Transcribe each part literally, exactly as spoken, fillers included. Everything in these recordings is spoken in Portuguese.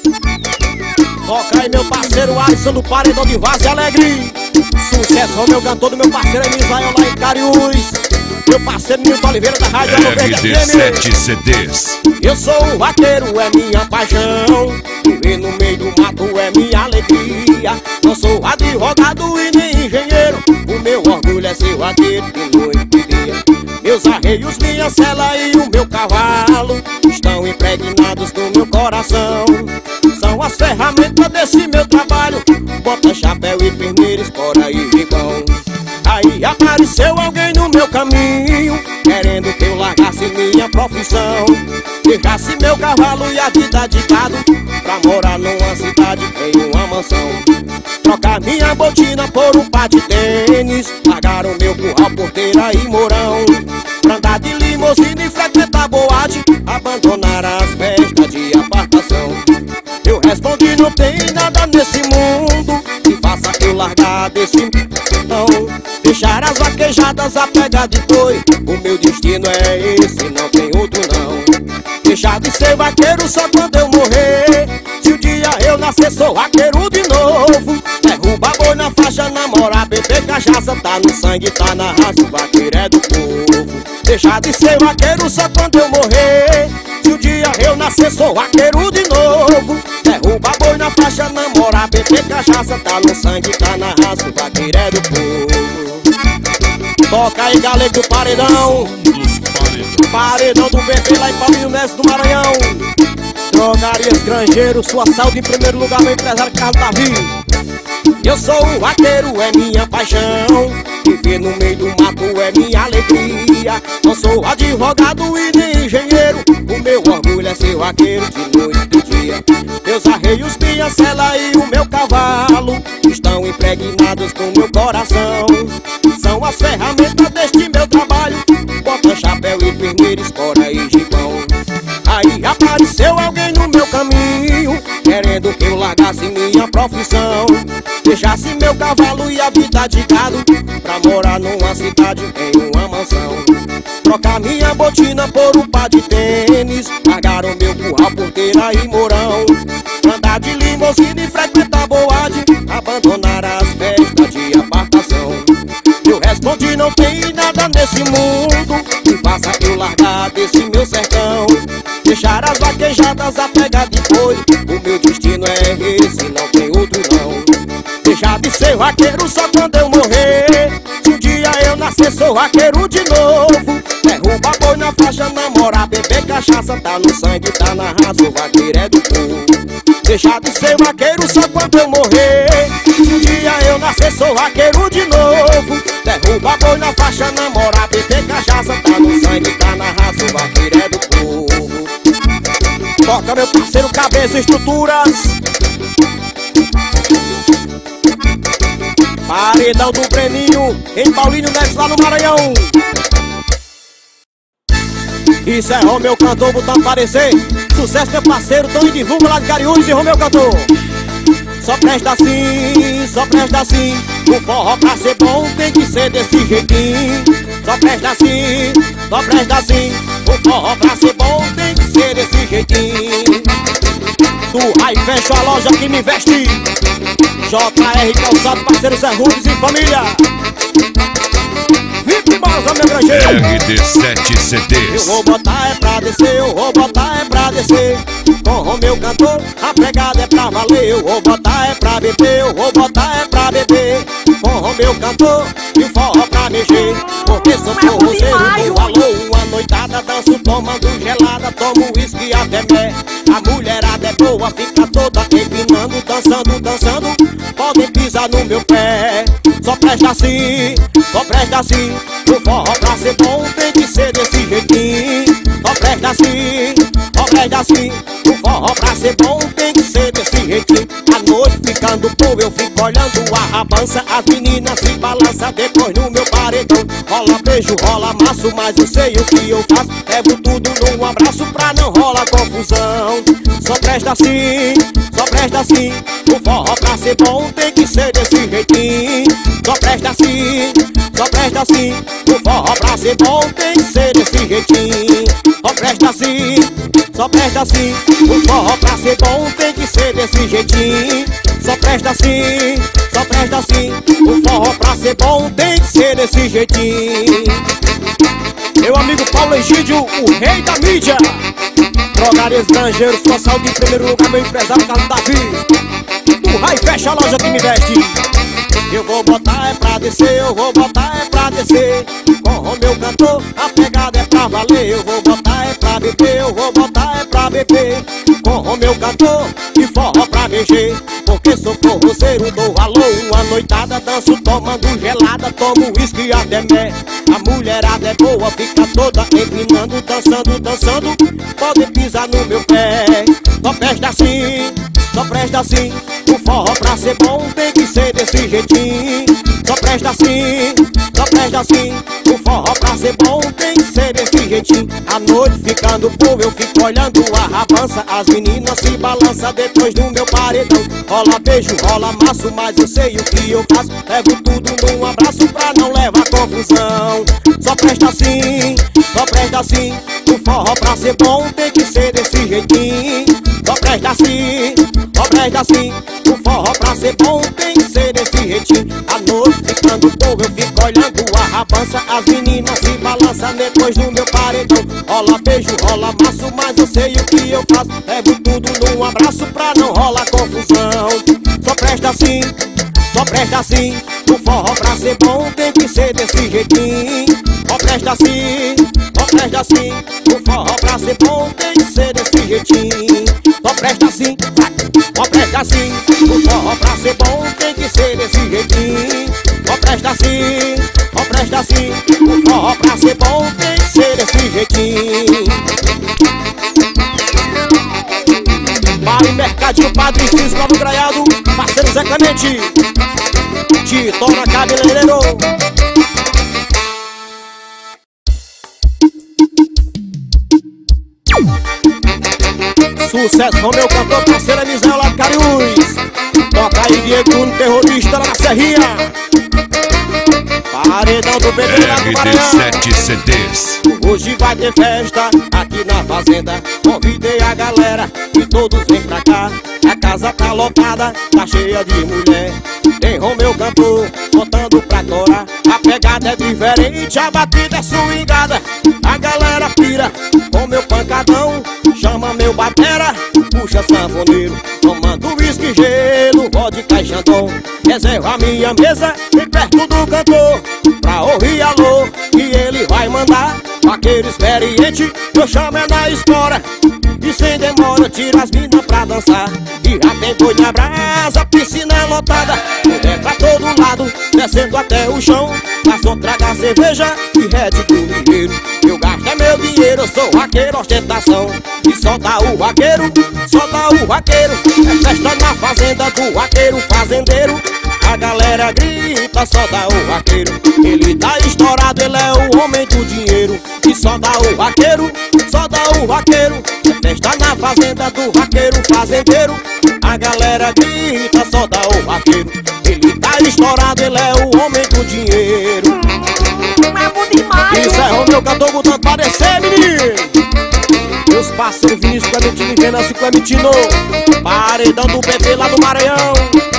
Toca aí meu parceiro Alisson do Paredão de Várzea Alegre. Sucesso ao meu cantor do meu parceiro Elisael lá em Cariús. Meu parceiro Nilton Oliveira da Rádio Alô Verde R D sete C Ds. Eu sou o vaqueiro, é minha paixão. Viver no meio do mato é minha alegria. Não sou advogado e nem engenheiro. O meu orgulho é ser vaqueiro de noite e dia. Meus arreios, minha cela e o meu cavalo estão impregnados no meu coração. São as ferramentas desse meu trabalho. Bota chapéu e perneira, espora e ribão. Aí apareceu alguém no meu caminho, querendo que eu largasse minha profissão, deixasse meu cavalo e a vida de gado, pra morar numa cidade em uma mansão. Trocar minha botina por um par de tênis, largaram meu curral, porteira e morão, pra andar de limusine e frequentar boate, abandonar as festas de apartação. Eu respondi, não tem nada nesse mundo que faça eu largar desse não. Deixar as vaquejadas a pegar de boi, o meu destino é esse, não tem outro não. Deixar de ser vaqueiro só quando eu morrer. Se um dia eu nascer sou vaqueiro de novo. Derruba boi na faixa, namorar, beber cachaça, tá no sangue, tá na raça, o vaqueiro é do povo. Deixar de ser vaqueiro só quando eu morrer. Se um dia eu nascer sou vaqueiro de novo. Derruba boi na faixa, namorar, beber cachaça, tá no sangue, tá na raça, o vaqueiro é do povo. Toca aí, galego do Paredão. Paredão do B P lá em Paulinho Neves do Maranhão. Drogaria Estrangeiro, sua saúde em primeiro lugar, meu empresário Carlos Davi. Eu sou o vaqueiro, é minha paixão. Viver no meio do mato é minha alegria. Não sou advogado e nem engenheiro. O meu orgulho é ser vaqueiro de noite e dia. Meus arreios, minha cela e o meu cavalo estão impregnados no meu coração. São as ferramentas deste meu trabalho. Bota chapéu e perneira, espora e gibão. Aí apareceu alguém no meu caminho, querendo que eu largasse minha profissão, deixasse meu cavalo e a vida de gado, pra morar numa cidade em uma mansão. Trocar minha botina por um par de tênis, largaram meu curral, porteira e morão, andar de limusine e frequentar boate, abandonar as festas de apartação. Eu respondi, não tem nada nesse mundo que faça eu largar desse meu sertão. Deixar as vaquejadas a pegar de boi, o meu destino é esse, não tem outro não. Deixar de ser vaqueiro só quando eu morrer. Se um dia eu nascer sou vaqueiro de novo. Derruba boi na faixa, namorar, beber cachaça, tá no sangue, tá na raça, o vaqueiro é do povo. Deixar de ser vaqueiro só quando eu morrer. Se um dia eu nascer sou vaqueiro de novo. Derruba boi na faixa, namorar, beber cachaça, tá no sangue, tá na raça, o vaqueiro é do povo. Toca meu parceiro Cabeça Estruturas. Paredão do Breninho em Paulinho Neves lá no Maranhão. Isso é Romeu Cantor botando parecer. Sucesso meu parceiro Tony Divulga lá de Cariús e Romeu Cantor. Só presta assim, só presta assim. O forró pra ser bom tem que ser desse jeitinho. Só presta assim, só presta assim. O forró pra ser bom tem que ser desse jeitinho. Tu aí fecha a loja que me veste. J R Calçado, parceiro Zé Rubens e família. Vive Balsa, meu granjeiro. R D sete C Ds. Eu vou botar é pra descer, eu vou botar é pra descer. Com Romeu Cantor, a pegada é pra valer. Eu vou botar é pra beber, eu vou botar é pra beber. Com Romeu Cantor e o forró pra mexer. Porque sou forrozeiro do alô, uma noitada danço tomando gelada, tomo uísque até pé. A mulherada é boa, fica toda empinando, dançando, dançando. Podem pisar no meu pé. Só presta assim, só presta assim. O forró pra ser bom tem que ser desse jeitinho. Só presta assim, só presta assim. O forró pra ser bom tem que ser desse jeitinho. A noite ficando boa, eu fico olhando a rabança. As meninas se balançam depois no meu paredão. Rola beijo, rola maço, mas eu sei o que eu faço. Levo tudo num abraço pra não rolar confusão. Só presta assim, só presta assim. O forró pra ser bom tem que ser desse jeitinho. Só presta assim, só presta assim. O forró pra ser bom tem que ser desse jeitinho. Só presta assim, só presta assim. O forró pra ser bom tem que ser desse jeitinho. Só presta assim, só presta assim. O forró pra ser bom tem que ser desse jeitinho. Meu amigo Paulo Egídio, o rei da mídia. Drogaria estrangeiro, sua saúde em primeiro lugar, meu empresário Carlos Davi. O Rai fecha a loja que me veste. Eu vou botar é pra descer, eu vou botar é pra descer. Com o meu cantor, a pegada é pra valer. Eu vou botar é pra beber, eu vou botar é pra beber. Com o meu cantor, e forró pra mexer. Porque sou forrozeiro, dou valor. Uma noitada, danço tomando gelada. Tomo uísque até mé. A mulherada é boa, fica toda empinando. Dançando, dançando, pode pisar no meu pé. Só presta assim, só presta assim. O forró pra ser bom tem que ser desse jeitinho. Só presta assim, só presta assim. O forró pra ser bom tem que ser desse jeitinho. A noite ficando boa, eu fico olhando a rabança. As meninas se balançam depois do meu paredão. Rola beijo, rola maço, mas eu sei o que eu faço. Levo tudo num abraço pra não levar confusão. Só presta assim, só presta assim. O forró pra ser bom tem que ser desse jeitinho. Só presta assim, só presta assim. O forró pra ser bom tem que ser desse jeitinho. A noite ficando boa, eu fico olhando a rabança. As meninas se balançam depois do meu paredão. Rola beijo, rola maço, mas eu sei o que eu faço. Levo tudo num abraço pra não rolar confusão. Só presta assim, só presta assim. O forró pra ser bom tem que ser desse jeitinho. Só presta assim, só presta assim. O forró pra ser bom tem que ser desse jeitinho. Só presta assim, só presta assim. O forró pra ser bom tem que ser desse jeitinho. Só presta assim, só presta assim. O forró pra ser bom tem que ser desse jeitinho. Para o mercadinho Padre Cisco no Graiado, parceiro Zé Clemente, te torna cabeleireiro. Sucesso com meu cantor, parceiro Eliseu lá de Cariús. Toca aí Diego no terrorista lá na Serrinha. Paredão do bebê lá do R Maranhão. D sete C Ds. Hoje vai ter festa aqui na fazenda. Convidei a galera e todos vêm pra cá. A casa tá lotada, tá cheia de mulher. Tem Romeu cantor, botando pra torar. A pegada é diferente, a batida é swingada. A galera pira com meu pancadão. Chama meu batera, puxa sanfoneiro. Tomando uísque, gelo, vodka e chandon. Reserva a minha mesa bem perto do cantor. Pra ouvir alô, que ele vai mandar. Vaqueiro experiente, eu chamo é na espora. E sem demora, tira as minas pra dançar. E já tem boi na brasa, piscina é lotada. Mulher pra todo lado, descendo até o chão. Garçom traga cerveja e Red Bull ligeiro. Eu gasto é meu dinheiro, eu sou vaqueiro, ostentação. E só dá o vaqueiro, só dá o vaqueiro. É festa na fazenda do vaqueiro fazendeiro. A galera grita, só dá o vaqueiro. Ele tá estourado, ele é o homem do dinheiro. E só dá o vaqueiro, só dá o vaqueiro. É festa na fazenda do vaqueiro fazendeiro. A galera grita, só dá o vaqueiro. Ele tá estourado, ele é o homem do dinheiro. É bom demais. Isso é o meu cantor botando pra descer, menino. Meus parceiros Vinícius Clementino e Venâncio Clementino. Paredão do bebê lá do Maranhão.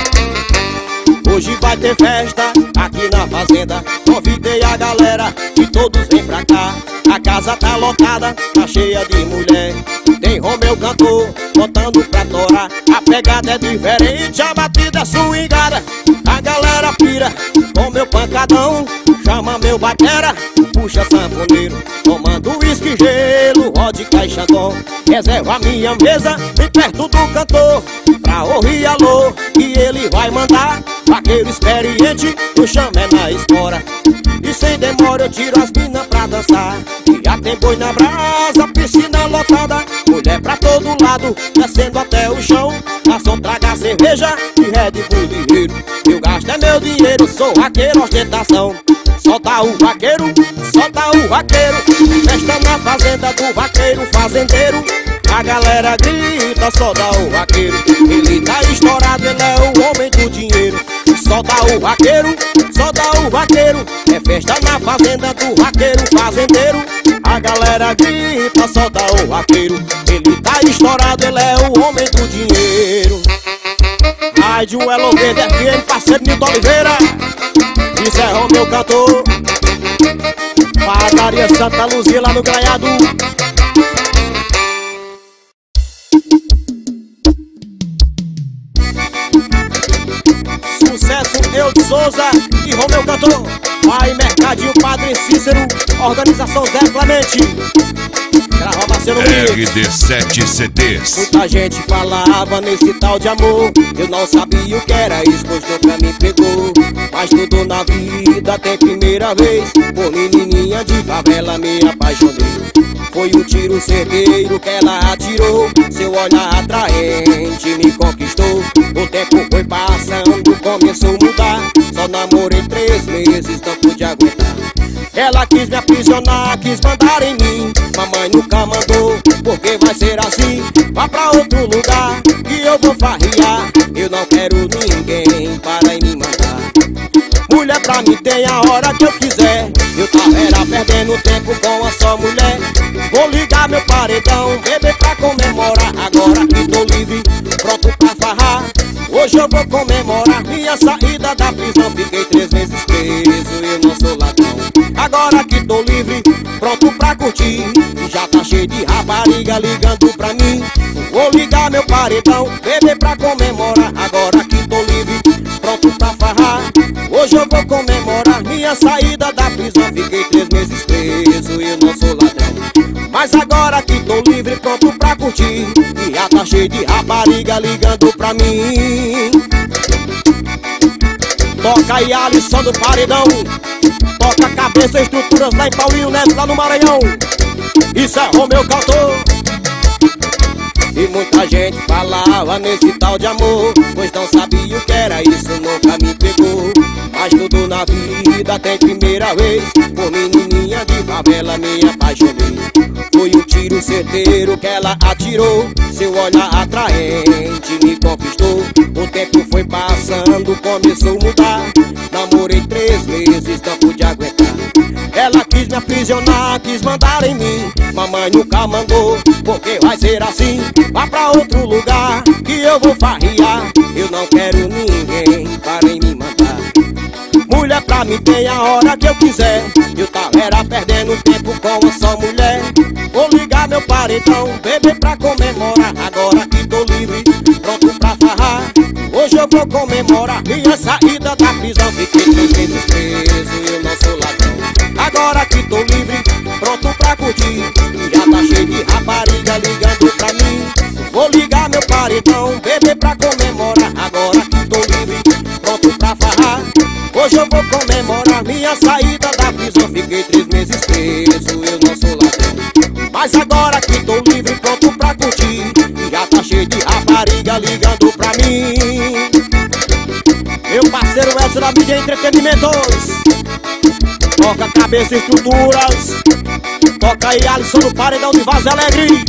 Hoje vai ter festa aqui na fazenda. Convidei a galera e todos vêm pra cá. A casa tá lotada, tá cheia de mulher. Tem Romeu cantor, botando pra torar. A pegada é diferente, a batida é swingada. A galera pira com meu pancadão. Chama meu batera, puxa sanfoneiro. Tomando uísque, gelo, vodka e chandon. Reserva a minha mesa bem perto do cantor. Pra ouvir alô, que ele vai mandar. Vaqueiro experiente, eu chamo é na espora. E sem demora eu tiro as minas pra dançar. E já tem boi na brasa, piscina lotada. Mulher pra todo lado, descendo até o chão. Garçom traga cerveja e Red Bull ligeiro. Eu gasto é meu dinheiro, sou vaqueiro, ostentação. Só dá o vaqueiro, só dá o vaqueiro. Festa na fazenda do vaqueiro fazendeiro. A galera grita, só dá o vaqueiro. Ele tá estourado, ele é o homem do dinheiro. Só dá o vaqueiro, só dá o vaqueiro. É festa na fazenda do vaqueiro fazendeiro. A galera grita, solta o vaqueiro. Ele tá estourado, ele é o homem do dinheiro. Rádio Elo Verde F M, parceiro Nilton Oliveira. Isso é o meu cantor. Padaria Santa Luzia lá no Graiado. Sucesso Eu de Souza e Romeu Cantor. Pai Mercadinho, Padre Cícero, Organização Zé Clemente. Grava parceiro R D sete C Ds. Muita gente falava nesse tal de amor. Eu não sabia o que era isso, pois nunca me pegou. Mas tudo na vida tem primeira vez. Por menininha de favela me apaixonei. Foi um tiro certeiro que ela atirou. Seu olhar atraente me conquistou. O tempo foi passando, começou a mudar. Só namorei três meses, não pude aguentar. Ela quis me aprisionar, quis mandar em mim. Mamãe nunca mandou, porque vai ser assim. Vá pra outro lugar, que eu vou farriar. Eu não quero ninguém para me mandar. Mulher pra mim tem a hora que eu quiser. Eu tava era perdendo tempo com a só mulher. Vou ligar meu paredão, beber pra comemorar. Agora que tô livre, pronto pra farrar. Hoje eu vou comemorar minha saída da prisão. Fiquei três meses preso, eu não sou ladrão. Agora que tô livre, pronto pra curtir. E já tá cheio de rapariga ligando pra mim. Vou ligar meu paredão, beber pra comemorar. Agora que tô livre, pronto pra farrar. Hoje eu vou comemorar minha saída da prisão. Fiquei três meses preso, eu não sou ladrão. Mas agora que tô livre, pronto pra curtir. E já tá cheio de rapariga ligando pra mim. Toca aí Alisson do Paredão. Toca Cabeça Estruturas lá em Paulinho Neves, lá no Maranhão. Isso é Romeu Cantor. E muita gente falava nesse tal de amor, pois não sabia o que era isso, nunca me pegou. Mas tudo na vida tem primeira vez. Por menininha de favela me apaixonei. Foi um tiro certeiro que ela atirou. Seu olhar atraente me conquistou. O tempo foi passando, começou a mudar. Namorei três meses, não pude aguentar. Ela quis me aprisionar, quis mandar em mim. Mamãe nunca mandou, porque vai ser assim. Vá pra outro lugar, que eu vou farriar. Eu não quero ninguém para me mandar. Mulher pra mim tem a hora que eu quiser. Eu tava era perdendo tempo com uma só mulher. Vou ligar meu paredão, beber pra comemorar. Agora que tô livre, pronto pra farrar. Hoje eu vou comemorar minha saída da prisão. Fiquei três meses preso, eu não sou ladrão. Agora que tô livre, pronto pra curtir. Já tá cheio de rapariga ligando pra mim. Vou ligar meu paredão, beber pra comemorar. Agora que tô livre, pronto pra farrar. Hoje eu vou comemorar minha saída da prisão. Fiquei três meses preso, eu não sou ladrão. Mas agora que tô livre, pronto pra curtir. Já tá cheio de rapariga ligando pra mim. Meu parceiro Elcio da mídia Entretenimentos. Toca Cabeça Estruturas. Toca aí Alisson do Paredão de Vaz Alegre.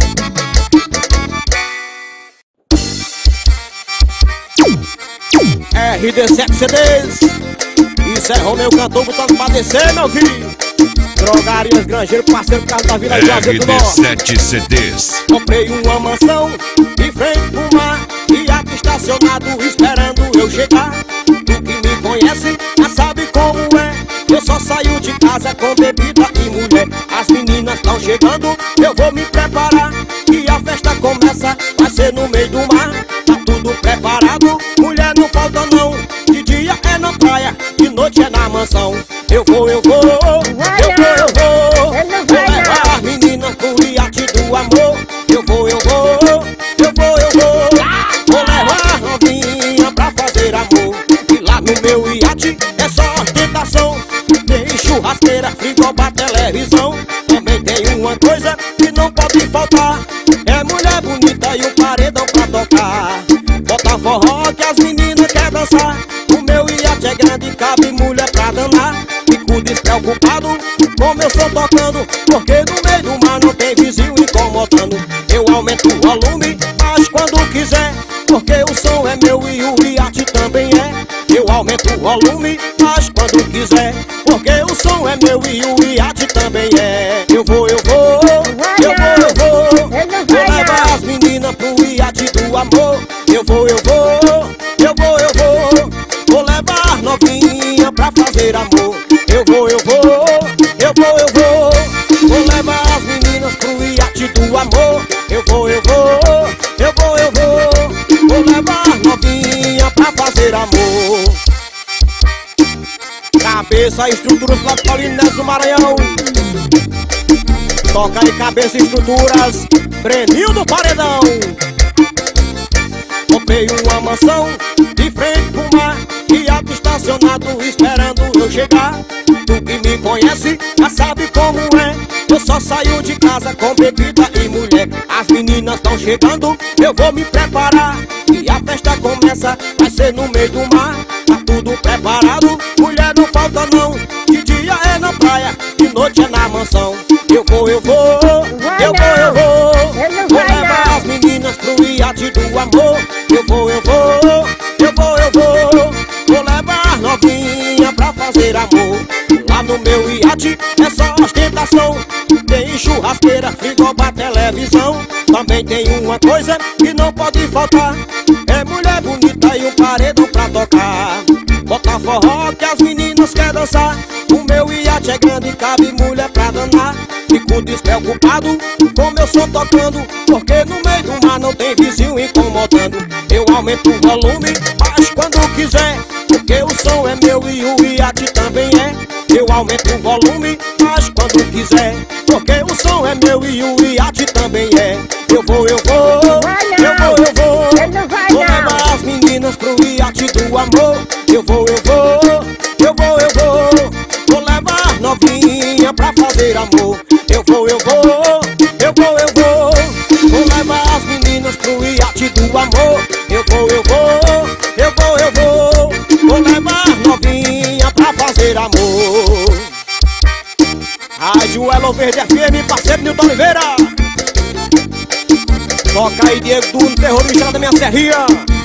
R D sete C Ds. Isso é Romeu Cantor botando pra descer, meu filho. Drogarias Grangeiro, parceiro Carlos da Vila R D sete C Ds. Comprei uma mansão de frente pro mar. E aqui estacionado esperando eu chegar. Tu que me conhece já sabe como é. Eu só saio de casa com bebida e mulher. As meninas tão chegando, eu vou me preparar. E a festa começa, vai ser no meio do mar. Tá tudo preparado, mulher não falta não. De dia é na praia, de noite é na mansão. Eu vou, eu vou, eu vou, eu vou. Vou levar as meninas pro iate do amor. Eu vou, eu vou, eu vou, eu vou. Vou levar novinha pra fazer amor. E lá no meu iate é só ostentação. Tem churrasqueira, frigobar, televisão. Também tem uma coisa que não pode faltar. É mulher bonita e um paredão pra tocar. Bota forró que as meninas querem dançar. O meu iate é grande, cabe mulher pra danar. Fico despreocupado como eu estou tocando, porque no meio do mar não tem vizinho incomodando. Eu aumento o volume, mas quando quiser, porque o som é meu e o iate também é. Eu aumento o volume, mas quando quiser, porque o som é meu e o iate também é. Eu vou, eu do amor. Eu vou, eu vou, eu vou, eu vou. Vou levar novinha pra fazer amor. Cabeça, estruturas Platolinas do Maranhão. Toca aí, cabeça, estruturas Breninho do Paredão. Comprei uma mansão de frente pro mar, viado estacionado esperando eu chegar. Tu que me conhece já sabe como é, eu só saio de casa com bebida e mulher. As meninas estão chegando, eu vou me preparar, e a festa começa, vai ser no meio do mar. Tá tudo preparado, mulher não falta não. De dia é na praia, de noite é na mansão. Eu vou, eu vou, eu vou, eu vou. Vou levar as meninas pro iate do amor. Eu vou, eu vou, eu vou, eu vou. Vou levar novinha pra fazer amor. Lá no meu iate é só ostentação. Tem churrasqueira, frigobar, televisão. Também tem uma coisa que não pode faltar, é mulher bonita e um paredão pra tocar. Bota forró que as meninas querem dançar. O meu iate é grande e cabe mulher pra danar. Fico despreocupado com meu som tocando, porque no meio do mar não tem vizinho incomodando. Eu aumento o volume, baixo quando quiser, porque o som é meu e o iate também é. Eu aumento o volume, baixo quando quiser, porque o som é meu e o iate também é. Eu vou, eu vou, eu vou, eu vou. Vou levar as meninas pro iate do amor. Eu vou, eu vou, eu vou, eu vou. Vou levar novinha pra fazer amor. Eu vou, eu vou, eu vou, eu vou. Vou levar as meninas pro iate do amor. Eu vou, eu vou, eu vou, eu vou. Vou levar novinha pra fazer amor. Rádio Elo Verde F M, parceiro Nilton Oliveira. Toca aí, Diego Duno, terrorista da minha serrinha.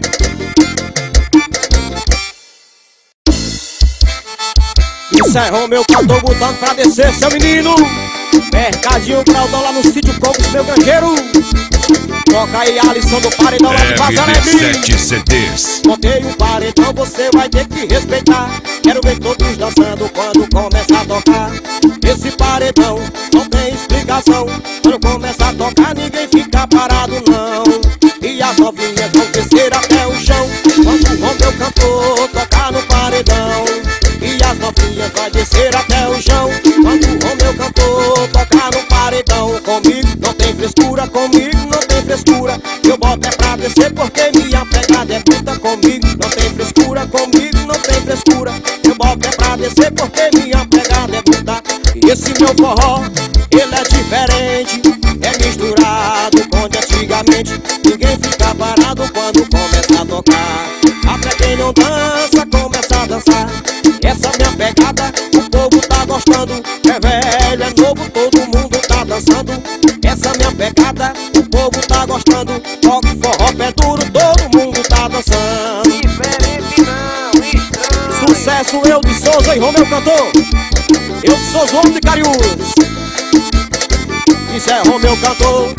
Isso é Romeu que eu tô botando pra descer, seu menino. Mercadinho Claudão lá no sítio Cocos, meu gancheiro. Toca aí, Alisson do Paredão lá de Vaz Alegre. sete C Ds. Montei um paredão, você vai ter que respeitar. Quero ver todos dançando quando começa a tocar. Esse paredão não tem explicação. Quando começa a tocar, ninguém fica parado não. E as novinhas vão descer até o chão quando o Romeu cantor tocar no paredão. E as novinhas vai descer até o chão quando o Romeu cantor tocar no paredão. Comigo não tem frescura, comigo não tem frescura. Eu boto é pra descer porque minha pegada é puta. Comigo não tem frescura, comigo não tem frescura. Eu boto é pra descer porque minha pegada é puta. E esse meu forró, ele é diferente, é misturado com de antigamente. Ninguém fica parado quando começa a tocar. Até quem não dança começa a dançar. Essa minha pegada, o povo tá gostando. É velho, é novo, todo mundo tá dançando. Essa minha pegada, o povo tá gostando. Toque forró, pé duro, todo mundo tá dançando. Diferente não, estranho. Sucesso, eu de Souza e Romeu cantor. Eu de Souza, homem de Cariús. Isso é Romeu cantor.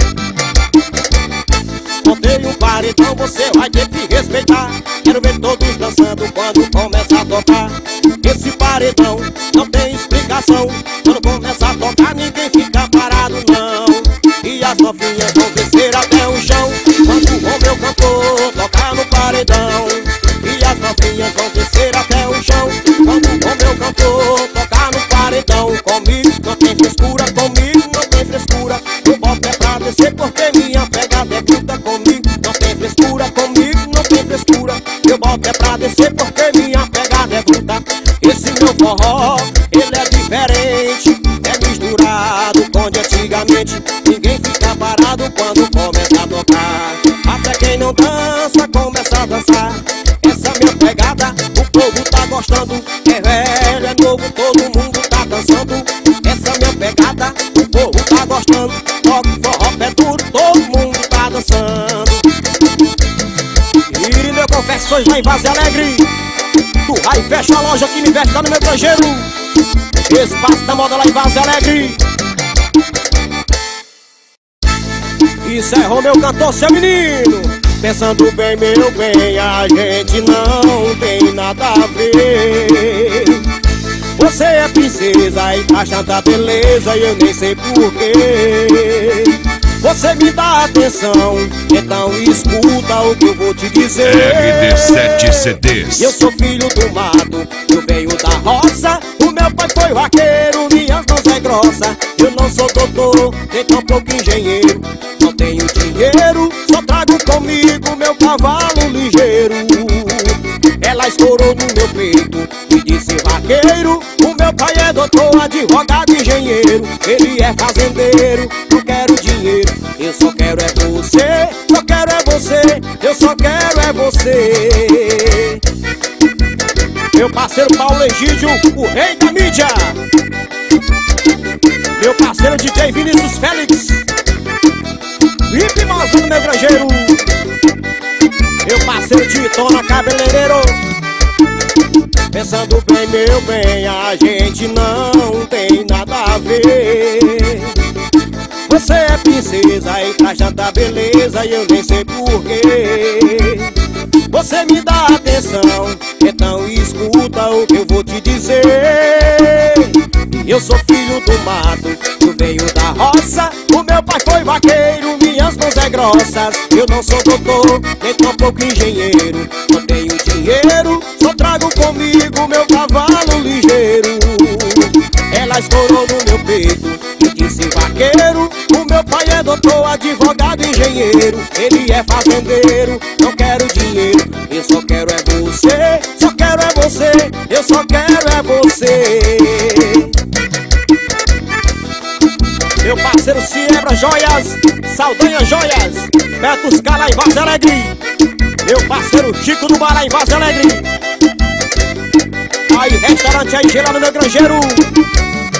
Montei um paredão, você vai ter que respeitar. Quero ver todos dançando quando começa a tocar. Esse paredão não tem explicação. Quando começa a tocar, ninguém fica parado não. E as novinhas vão descer até o chão quando o Romeu cantor tocar no paredão. E as novinhas vão descer até o chão quando o Romeu cantor tocar no paredão. Comigo não tem frescura, comigo não tem frescura. Eu boto é pra descer porque minha pegada é bruta. Comigo não tem frescura, comigo não tem frescura. Eu boto é pra descer porque minha pegada é bruta. Esse meu forró, ele é diferente, é misturado com de antigamente. Ninguém fica parado quando começa a tocar. Até quem não dança começa a dançar. Essa minha pegada, o povo tá gostando. É velho, é novo, todo mundo tá dançando. Essa minha pegada, o povo tá gostando. Toque forró, pé duro, todo mundo tá dançando. E meu Confecções lá em Vaz Alegre. Tu vai e fecha a loja que me veste lá no meu granjeiro. Espaço da moda lá em Vaz Alegre. Isso é Romeu cantor, seu menino. Pensando bem, meu bem, a gente não tem nada a ver. Você é princesa e tá achando a beleza e eu nem sei porquê. Você me dá atenção, então escuta o que eu vou te dizer. R D sete C Ds. Eu sou filho do mato, eu venho da roça. O meu pai foi vaqueiro, minhas mãos é grossa. Eu não sou doutor, nem tampouco engenheiro. Não tenho dinheiro, só trago comigo meu cavalo ligeiro. Ela estourou no meu peito e disse vaqueiro. O meu pai é doutor, advogado, engenheiro. Ele é fazendeiro, não quero dinheiro. Eu só quero é você, só quero é você. Eu só quero é você. Meu parceiro Paulo Egídio, o rei da mídia. Meu parceiro D J Vinícius Félix, Hip Mazão, meu granjeiro. Meu parceiro Titona Cabeleireiro. Pensando bem, meu bem, a gente não tem nada a ver. Você é princesa e traz tanta beleza e eu nem sei porquê. Você me dá atenção, então escuta o que eu vou te dizer. Eu sou filho do mato, eu venho da roça. O meu pai foi vaqueiro, minhas mãos é grossas. Eu não sou doutor, nem tampouco engenheiro. Não tenho dinheiro, só trago comigo meu cavalo ligeiro. Ela estourou no meu peito e disse vaqueiro. O meu pai é doutor, advogado, engenheiro. Ele é fazendeiro, não quero dinheiro. Eu só quero é você, só quero é você. Eu só quero é você. Meu parceiro Ciebra Joias, Saldanha Joias, Beto Scala em Vaz Alegre. Meu parceiro Chico do Bará em Vaz Alegre. Aí, restaurante aí, gelado, meu granjeiro.